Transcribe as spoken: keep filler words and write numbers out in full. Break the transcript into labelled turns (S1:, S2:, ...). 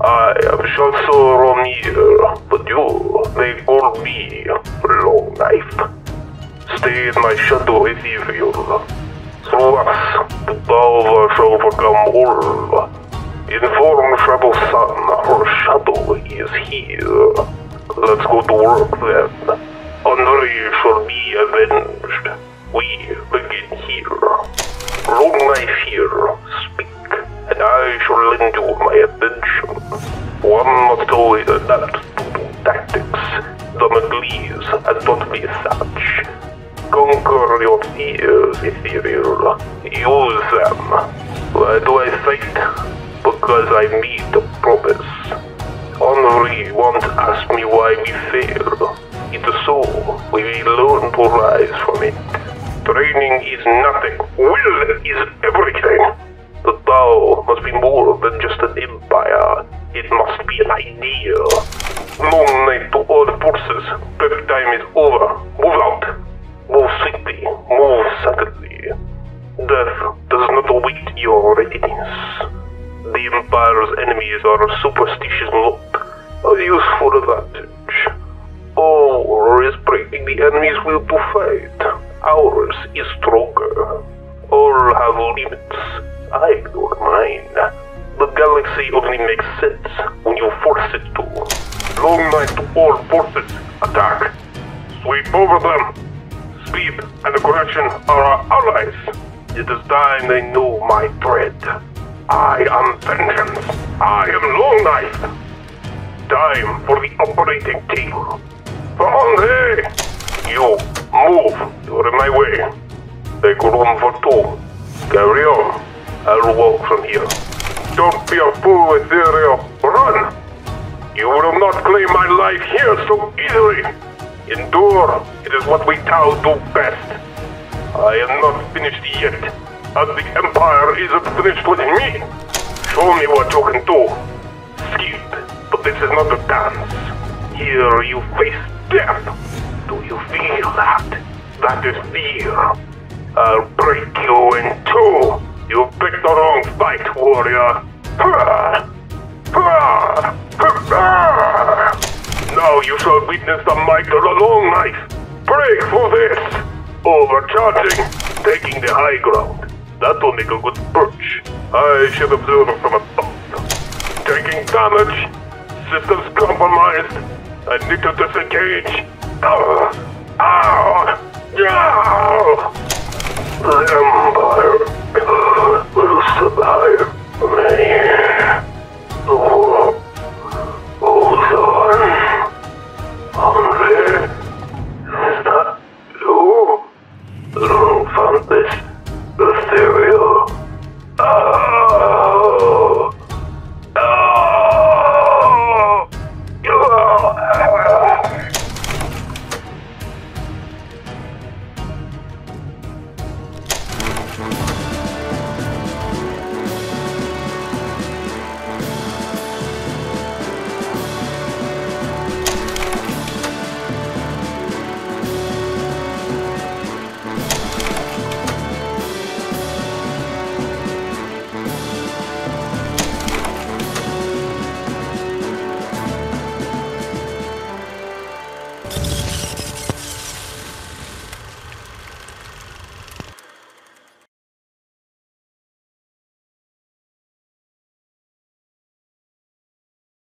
S1: I am Shas'o R'myr, but you may call me Longknife. Stay in my shadow, Ethereal. Through us, the power shall overcome all. Inform Shadowsun, her shadow is here. Let's go to work then. Aun'Vre shall be avenged. We begin here. Longknife here, speak, and I shall lend you my attention. One must always adapt to new tactics. Damocles has taught me such. Conquer your fears, Ethereal. Use them. Why do I fight? Because I made a promise. Aun'Vre won't ask me why we fail. It is so we will learn to rise from it. Training is nothing. Will is everything. The Tao must be more than just an empire. It must be an idea. Long night to all forces. Prep time is over. Move out. Move swiftly. Move subtly. Death does not await your readiness. The Empire's enemies are a superstitious lot, a useful advantage. War is breaking the enemy's will to fight. Ours is stronger. All have limits. I ignore mine. The galaxy only makes sense when you force it to. Long night to all forces. Attack. Sweep over them. Speed and aggression are our allies. It is time they know my dread. I am vengeance. I am Longknife. Time for the operating table. Aun'Vre! You, move. You're in my way. Make room for two. Carry on. I'll walk from here. Don't be a fool, Ethereal. Run! You will not claim my life here so easily. Endure. It is what we Tau do best. I am not finished yet. And the Empire isn't finished with me. Show me what you can do. Skip. But this is not a dance. Here you face death. Do you feel that? That is fear. I'll break you in two. You picked the wrong fight, warrior. Now you shall witness the might of the Longknife. Break for this. Overcharging, taking the high ground. That will make a good perch. I should observe from above. Taking damage. Systems compromised. I need to disengage. Ow! Ow! Ow! The Empire